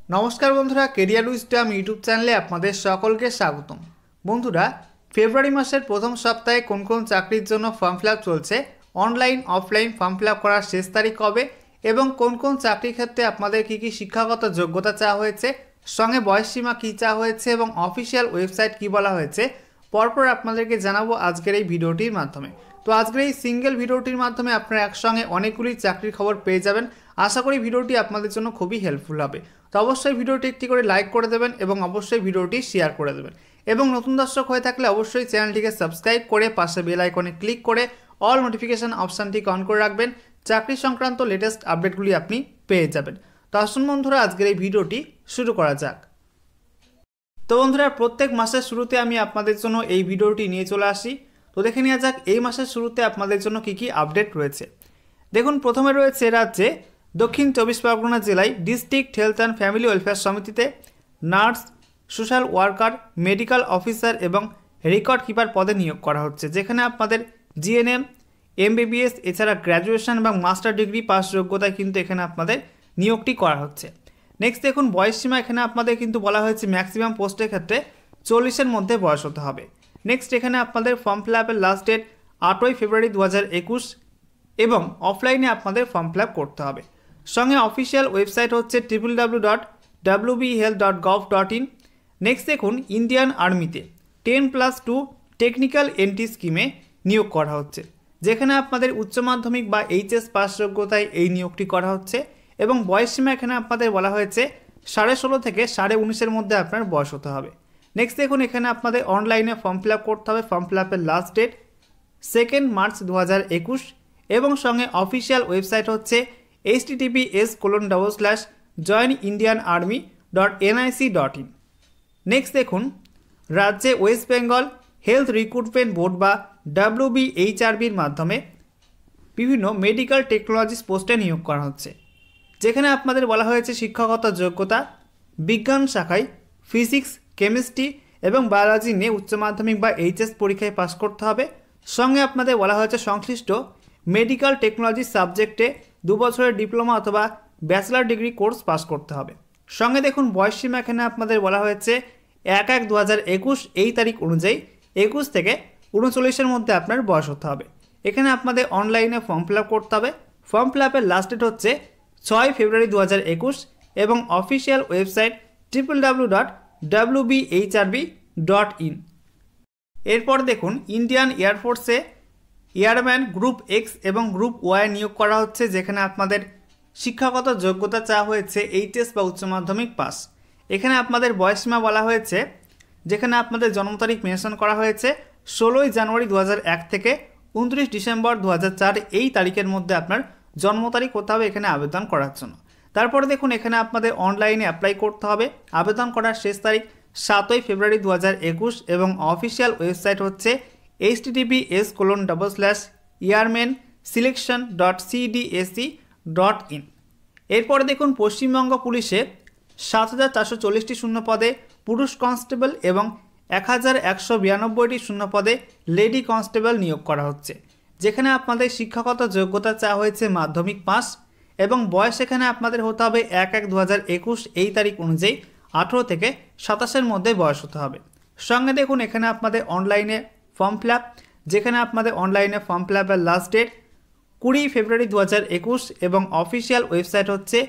नमस्कार बंधुरा career उइजडम YouTube चैनले आपनादेर सकलके स्वागतम। बंधुरा फेब्रुआरी मासेर प्रथम सप्ताहे कोन कोन चाकरिर जोन्नो फर्म फिलआप चलছে, अनलाइन अफलाइन फर्म फिलआप करार शेष तारीख कবে এবং কোন কোন চাকরির ক্ষেত্রে আপনাদের কি কি শিক্ষাগত যোগ্যতা চাওয়া হয়েছে, সঙ্গে বয়সসীমা কি চাওয়া হয়েছে এবং অফিশিয়াল ওয়েবসাইট কি বলা হয়েছে পরপর আপনাদেরকে জানাবো আজকের এই ভিডিওটির মাধ্যমে। তো আজকের এই সিঙ্গেল ভিডিওটির মাধ্যমে আপনারা একসঙ্গে অনেকগুলি চাকরির খবর পেয়ে যাবেন। আশা করি ভিডিওটি আপনাদের জন্য খুবই হেল্পফুল হবে। তো অবশ্যই ভিডিওটি একটি করে লাইক করে দেবেন এবং অবশ্যই ভিডিওটি শেয়ার করে দেবেন এবং নতুন দর্শক হয়ে থাকলে অবশ্যই চ্যানেলটিকে সাবস্ক্রাইব করে পাশে বেল আইকনে ক্লিক করে অল নোটিফিকেশন অপশনটিকে অন করে রাখবেন। চাকরি সংক্রান্ত লেটেস্ট আপডেটগুলি আপনি পেয়ে যাবেন। তো আসুন বন্ধুরা আজকের এই ভিডিওটি শুরু করা যাক। তো বন্ধুরা প্রত্যেক মাসের শুরুতে আমি আপনাদের জন্য এই ভিডিওটি নিয়ে চলে আসি। তো দেখে নেওয়া যাক এই মাসের শুরুতে আপনাদের জন্য কি কি আপডেট রয়েছে। দেখুন প্রথমে রয়েছে রাজ্যে দক্ষিণ 24 পরগনা জেলায় district health and family welfare সমিতিতে nurse, social worker, medical officer এবং রেকর্ড কিপার পদে নিয়োগ করা হচ্ছে, যেখানে আপনাদের জিএনএম, এমবিবিএস এছাড়া গ্র্যাজুয়েশন এবং মাস্টার ডিগ্রি পাস যোগ্যতায় কিন্তু এখানে আপনাদের নিয়োগটি করা হচ্ছে। নেক্সট দেখুন বয়সসীমা এখানে আপনাদের কিন্তু বলা হয়েছে ম্যাক্সিমাম পোস্টের ক্ষেত্রে 40-এর মধ্যে বয়স হতে হবে। নেক্সট এখানে আপনাদের ফর্ম ফিল আপের লাস্ট ডেট 8ই ফেব্রুয়ারি 2021 এবং অফলাইনে আপনাদের ফর্ম ফিল আপ করতে হবে। সঙ্গে অফিসিয়াল ওয়েবসাইট হচ্ছে www.wbhealth.gov.in। নেক্সট দেখুন ইন্ডিয়ান আর্মিতে 10+2 টেকনিক্যাল এন্ট্রি স্কিমে নিয়োগ করা হচ্ছে, যেখানে আপনাদের উচ্চ মাধ্যমিক বা এইচএস পাস যোগ্যতায় এই নিয়োগটি করা হচ্ছে এবং বয়সসীমা এখানে আপনাদের বলা হয়েছে 16.5 থেকে 19.5-এর মধ্যে আপনার বয়স হতে হবে। নেক্সট দেখুন এখানে আপনাদের অনলাইনে ফর্ম ফিল আপ করতে হবে। ফর্ম ফিল আপের লাস্ট ডেট 2 মার্চ 2021 এবং সঙ্গে অফিসিয়াল ওয়েবসাইট হচ্ছে https://joinindianarmy.nic.in। নেক্সট দেখুন রাজ্যে West Bengal health recruitment board বা WBHRBর মাধ্যমে বিভিন্ন মেডিকেল টেকনোলজিস্ট পোস্টে নিয়োগ করা হচ্ছে, যেখানে আপনাদের বলা হয়েছে শিক্ষাগত যোগ্যতা বিজ্ঞান শাখায় ফিজিক্স, কেমিস্ট্রি এবং বায়োলজি নিয়ে উচ্চ মাধ্যমিক বা এইচএস পরীক্ষায় পাস করতে হবে। সঙ্গে আপনাদের বলা হয়েছে সংশ্লিষ্ট মেডিকেল টেকনোলজি সাবজেক্টে 2 বছরের ডিপ্লোমা অথবা ব্যাচেলার ডিগ্রি কোর্স পাস করতে হবে। সঙ্গে দেখুন বয়সসীমা এখানে আপনাদের বলা হয়েছে 1/1/2021 এই তারিখ অনুযায়ী 21 থেকে 39-এর মধ্যে আপনার বয়স হতে হবে। এখানে আপনাদের অনলাইনে ফর্ম ফিল আপ করতে হবে। ফর্ম ফিল আপের লাস্ট ডেট হচ্ছে 6 ফেব্রুয়ারি 2021 এবং অফিসিয়াল ওয়েবসাইট www.wbhrb.in। এরপর দেখুন ইন্ডিয়ান এয়ারফোর্সে এয়ারম্যান গ্রুপ এক্স এবং গ্রুপ ওয়াই নিয়োগ করা হচ্ছে, যেখানে আপনাদের শিক্ষাগত যোগ্যতা চাওয়া হয়েছে এইচএস বা উচ্চ মাধ্যমিক পাস। এখানে আপনাদের বয়সসীমা বলা হয়েছে, যেখানে আপনাদের জন্ম তারিখ মেনশন করা হয়েছে 16 জানুয়ারি 2001 থেকে 29 ডিসেম্বর 2004 এই তারিখের মধ্যে আপনার জন্ম তারিখ হতে হবে এখানে আবেদন করার জন্য। তারপরে দেখুন এখানে আপনাদের অনলাইনে অ্যাপ্লাই করতে হবে। আবেদন করার শেষ তারিখ 7ই ফেব্রুয়ারি 2021 এবং অফিসিয়াল ওয়েবসাইট হচ্ছে https://airmanselection.cdsc.in। এরপরে দেখুন পশ্চিমবঙ্গ পুলিশে 7440টি শূন্য পদে পুরুষ কনস্টেবল এবং 1192টি শূন্য পদে লেডি কনস্টেবল নিয়োগ করা হচ্ছে, যেখানে আপনাদের শিক্ষাগত যোগ্যতা চাওয়া হয়েছে মাধ্যমিক পাস এবং বয়স এখানে আপনাদের হতে হবে 1/1/2021 এই তারিখ অনুযায়ী 18 থেকে 27-এর মধ্যে বয়স হতে হবে। সঙ্গে দেখুন এখানে আপনাদের অনলাইনে ফর্ম ফিল আপ, যেখানে আপনাদের অনলাইনে ফর্ম ফিল আপের লাস্ট ডেট 20 ফেব্রুয়ারি 2021 এবং অফিসিয়াল ওয়েবসাইট হচ্ছে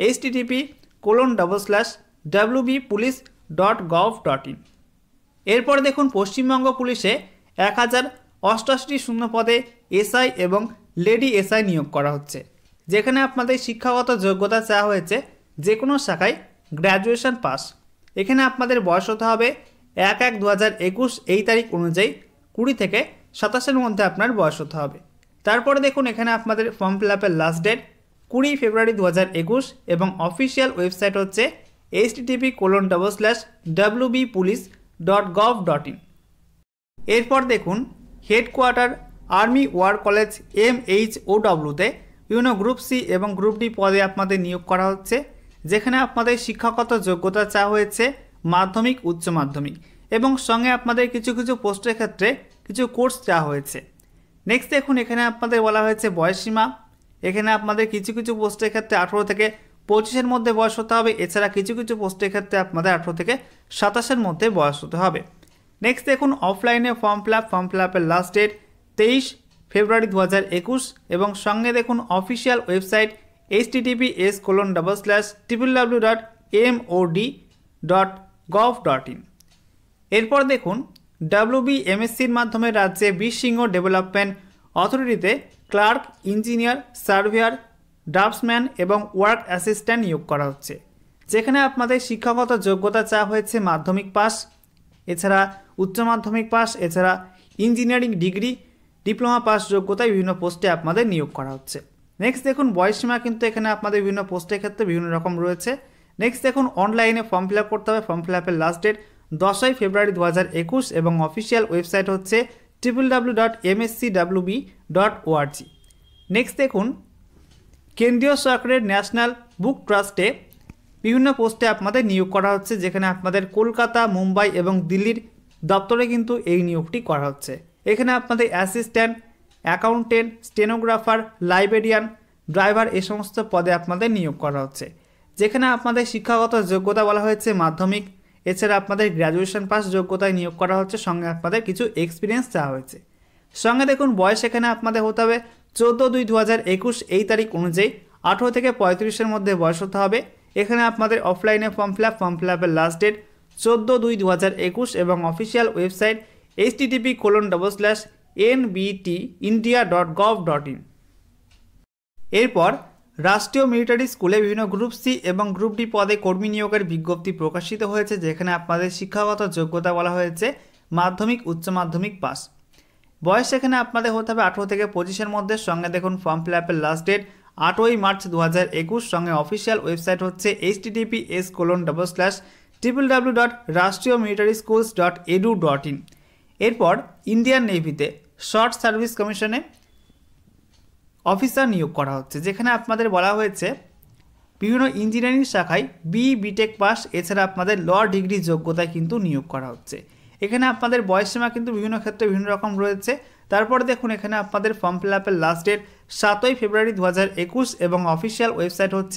http://wbpolice.gov.in। এরপর দেখুন পশ্চিমবঙ্গ পুলিশে 1088টি শূন্য পদে এসআই এবং লেডি এসআই নিয়োগ করা হচ্ছে, যেখানে আপনাদের শিক্ষাগত যোগ্যতা চাওয়া হয়েছে যে কোনো শাখায় গ্র্যাজুয়েশন পাস। এখানে আপনাদের বয়স হতে হবে 1/1/2021 এই তারিখ অনুযায়ী 20 থেকে 27-এর মধ্যে আপনার বয়স হতে হবে। তারপরে দেখুন এখানে আপনাদের ফর্ম ফিল আপের লাস্ট ডেট 20 ফেব্রুয়ারি 2021 এবং অফিসিয়াল ওয়েবসাইট হচ্ছে http://wbpolice.gov.in। এরপর দেখুন হেডকোয়ার্টার আর্মি ওয়ার কলেজ MHOW-তে বিভিন্ন গ্রুপ সি এবং গ্রুপ ডি পদে আপনাদের নিয়োগ করা হচ্ছে, যেখানে আপনাদের শিক্ষাগত যোগ্যতা চাওয়া হয়েছে মাধ্যমিক, উচ্চ মাধ্যমিক এবং সঙ্গে আপনাদের কিছু কিছু পোস্টের ক্ষেত্রে কিছু কোর্স চাওয়া হয়েছে। নেক্সট দেখুন এখানে আপনাদের বলা হয়েছে বয়সসীমা, এখানে আপনাদের কিছু কিছু পোস্টের ক্ষেত্রে 18 থেকে 25-এর মধ্যে বয়স হতে হবে। এছাড়া কিছু কিছু পোস্টের ক্ষেত্রে আপনাদের 18 থেকে 27-এর মধ্যে বয়স হতে হবে। নেক্সট দেখুন অফলাইনে ফর্ম ফিল আপের লাস্ট ডেট 23 ফেব্রুয়ারি 2021 এবং সঙ্গে দেখুন অফিসিয়াল ওয়েবসাইট https://www.mod.gov.in। এরপর দেখুন WBMSCর মাধ্যমে রাজ্যে বীরসিংহ ডেভেলপমেন্ট অথরিটিতে ক্লার্ক, ইঞ্জিনিয়ার, সার্ভেয়ার, ড্রাফটসম্যান এবং ওয়ার্ক অ্যাসিস্ট্যান্ট নিয়োগ করা হচ্ছে, যেখানে আপনাদের শিক্ষাগত যোগ্যতা চাওয়া হয়েছে মাধ্যমিক পাস, এছাড়া উচ্চ মাধ্যমিক পাস, এছাড়া ইঞ্জিনিয়ারিং ডিগ্রি, ডিপ্লোমা পাস যোগ্যতায় বিভিন্ন পোস্টে আপনাদের নিয়োগ করা হচ্ছে। নেক্সট দেখুন বয়সসীমা কিন্তু এখানে আপনাদের বিভিন্ন পোস্টের ক্ষেত্রে বিভিন্ন রকম রয়েছে। নেক্সট দেখুন অনলাইনে ফর্ম ফিল আপ করতে হবে। ফর্ম ফিল আপের লাস্ট ডেট 10 ফেব্রুয়ারি 2021 এবং অফিসিয়াল ওয়েবসাইট হচ্ছে www.mscwb.org। নেক্সট দেখুন কেন্দ্রীয় সরকারের ন্যাশনাল বুক ট্রাস্টে বিভিন্ন পোস্টে আপনাদের নিয়োগ করা হচ্ছে, যেখানে আপনাদের কলকাতা, মুম্বাই এবং দিল্লির দপ্তরে কিন্তু এই নিয়োগটি করা হচ্ছে। এখানে আপনাদের assistant, accountant, stenographer, librarian, driver এই সমস্ত পদে আপনাদের নিয়োগ করা হচ্ছে, যেখানে আপনাদের শিক্ষাগত যোগ্যতা বলা হয়েছে মাধ্যমিক, এছাড়া আপনাদের গ্র্যাজুয়েশন পাস যোগ্যতায় নিয়োগ করা হচ্ছে, সঙ্গে আপনাদের কিছু এক্সপিরিয়েন্স চাওয়া হয়েছে। সঙ্গে দেখুন বয়স এখানে আপনাদের হতে হবে 14/2/2021 এই তারিখ অনুযায়ী 18 থেকে 35-এর মধ্যে বয়স হতে হবে। এখানে আপনাদের অফলাইনে ফর্ম ফিল আপের লাস্ট ডেট 14/2/2021 এবং অফিসিয়াল ওয়েবসাইট http://nbtindia.gov.in। এরপর রাষ্ট্রীয় মিলিটারি স্কুলে বিভিন্ন গ্রুপ সি এবং গ্রুপ ডি পদে কর্মী নিয়োগের বিজ্ঞপ্তি প্রকাশিত হয়েছে, যেখানে আপনাদের শিক্ষাগত যোগ্যতা বলা হয়েছে মাধ্যমিক, উচ্চ মাধ্যমিক পাস। বয়স এখানে আপনাদের হতে হবে 18 থেকে 25-এর মধ্যে। সঙ্গে দেখুন ফর্ম ফিল আপের লাস্ট ডেট 8 মার্চ 2021। সঙ্গে অফিসিয়াল ওয়েবসাইট হচ্ছে https://www.rastriyomilitaryschools.edu.in। এরপর ইন্ডিয়ান নেভিতে শর্ট সার্ভিস কমিশনে অফিসার নিয়োগ করা হচ্ছে, যেখানে আপনাদের বলা হয়েছে বিভিন্ন ইঞ্জিনিয়ারিং শাখায় বিটেক পাস, এছাড়া আপনাদের ল ডিগ্রি যোগ্যতায় কিন্তু নিয়োগ করা হচ্ছে। এখানে আপনাদের বয়সসীমা কিন্তু বিভিন্ন ক্ষেত্রে বিভিন্ন রকম রয়েছে। তারপরে দেখুন এখানে আপনাদের ফর্ম ফিল আপের লাস্ট ডেট 7 ফেব্রুয়ারি 2021 এবং অফিসিয়াল ওয়েবসাইট হচ্ছে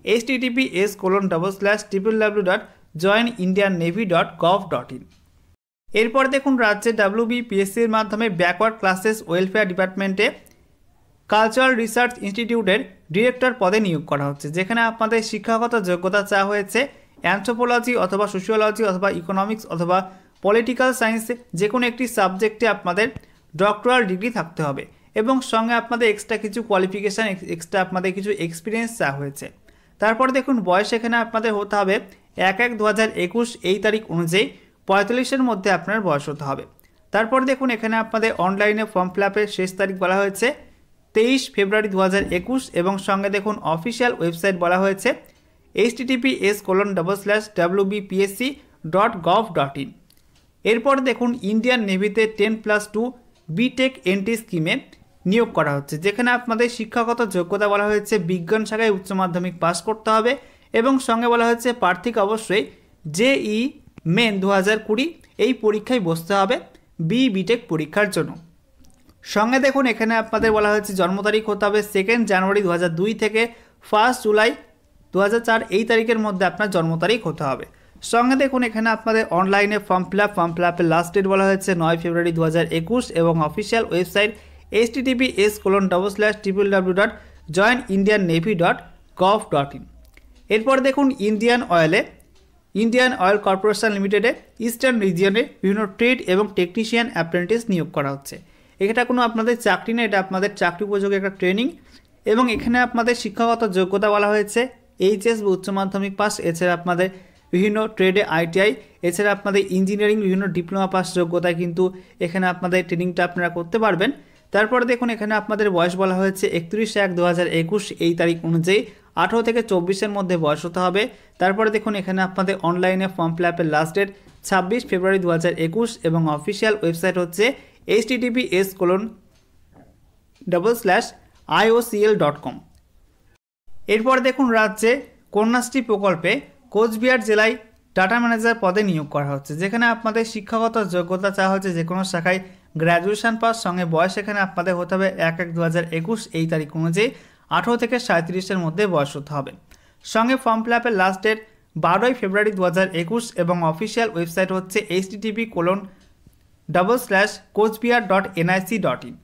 https://www.joinindiannavy.gov.in। এরপর দেখুন রাজ্যে WBPSCর মাধ্যমে ব্যাকওয়ার্ড ক্লাসেস ওয়েলফেয়ার ডিপার্টমেন্টে কালচারাল রিসার্চ ইনস্টিটিউটের ডিরেক্টর পদে নিয়োগ করা হচ্ছে, যেখানে আপনাদের শিক্ষাগত যোগ্যতা চাওয়া হয়েছে অ্যানথ্রোপোলজি অথবা সোশিওলজি অথবা ইকোনমিক্স অথবা পলিটিক্যাল সায়েন্সে যে কোনো একটি সাবজেক্টে আপনাদের ডক্টরাল ডিগ্রি থাকতে হবে এবং সঙ্গে আপনাদের এক্সট্রা কিছু কোয়ালিফিকেশান, এক্সট্রা আপনাদের কিছু এক্সপিরিয়েন্স চাওয়া হয়েছে। তারপর দেখুন বয়স এখানে আপনাদের হতে হবে 1/1/2021 এই তারিখ অনুযায়ী 45-এর মধ্যে আপনার বয়স হতে হবে। তারপর দেখুন এখানে আপনাদের অনলাইনে ফর্ম ফিল আপের শেষ তারিখ বলা হয়েছে 23 ফেব্রুয়ারি 2021 এবং সঙ্গে দেখুন অফিসিয়াল ওয়েবসাইট বলা হয়েছে https://wbpsc.gov.in। এরপর দেখুন ইন্ডিয়ান নেভিতে 10+2 বিটেক এনটি স্কিমে নিয়োগ করা হচ্ছে, যেখানে আপনাদের শিক্ষাগত যোগ্যতা বলা হয়েছে বিজ্ঞান শাখায় উচ্চ মাধ্যমিক পাস করতে হবে এবং সঙ্গে বলা হয়েছে প্রার্থীকে অবশ্যই JEE মেন 2020 এই পরীক্ষায় বসতে হবে বিটেক পরীক্ষার জন্য। সঙ্গে দেখুন এখানে আপনাদের বলা হয়েছে জন্ম তারিখ হতে হবে 2 জানুয়ারি 2002 থেকে 1 জুলাই 2004 এই তারিখের মধ্যে আপনার জন্ম তারিখ হতে হবে। সঙ্গে দেখুন এখানে আপনাদের অনলাইনে ফর্ম ফিল আপের লাস্ট ডেট বলা হয়েছে 9 ফেব্রুয়ারি 2021 এবং অফিসিয়াল ওয়েবসাইট https://joinindiannavy.gov.in। এরপর দেখুন ইন্ডিয়ান অয়েল কর্পোরেশন লিমিটেডে ইস্টার্ন রিজিয়নে বিভিন্ন ট্রেড এবং টেকনিশিয়ান অ্যাপ্রেন্টিস নিয়োগ করা হচ্ছে। এটা কোনো আপনাদের চাকরি না, এটা আপনাদের চাকরি উপযোগী একটা ট্রেনিং এবং এখানে আপনাদের শিক্ষাগত যোগ্যতা বলা হয়েছে এইচএস বা উচ্চ মাধ্যমিক পাস, এছাড়া আপনাদের বিভিন্ন ট্রেডে ITI, এছাড়া আপনাদের ইঞ্জিনিয়ারিং বিভিন্ন ডিপ্লোমা পাস যোগ্যতায় কিন্তু এখানে আপনাদের ট্রেনিংটা আপনারা করতে পারবেন। তারপরে দেখুন এখানে আপনাদের বয়স বলা হয়েছে 31/1/2021 এই তারিখ অনুযায়ী 18 থেকে 24-এর মধ্যে বয়স হতে হবে। তারপরে দেখুন এখানে আপনাদের অনলাইনে ফর্ম ফিল আপের লাস্ট ডেট 26 ফেব্রুয়ারি 2021 এবং অফিসিয়াল ওয়েবসাইট হচ্ছে https://iocl.com। এরপর দেখুন রাজ্যে কন্যাশ্রী প্রকল্পে কোচবিহার জেলায় ডাটা ম্যানেজার পদে নিয়োগ করা হচ্ছে, যেখানে আপনাদের শিক্ষাগত যোগ্যতা চাওয়া হচ্ছে যে কোনো শাখায় গ্র্যাজুয়েশন পাস, সঙ্গে বয়স এখানে আপনাদের হতে হবে 1/1/2021 এই তারিখ অনুযায়ী 18 থেকে 37-এর মধ্যে বয়স হতে হবে। সঙ্গে ফর্ম ফিল আপের লাস্ট ডেট 12ই ফেব্রুয়ারি 2021 এবং অফিসিয়াল ওয়েবসাইট হচ্ছে http:// coachbihar.nic.in।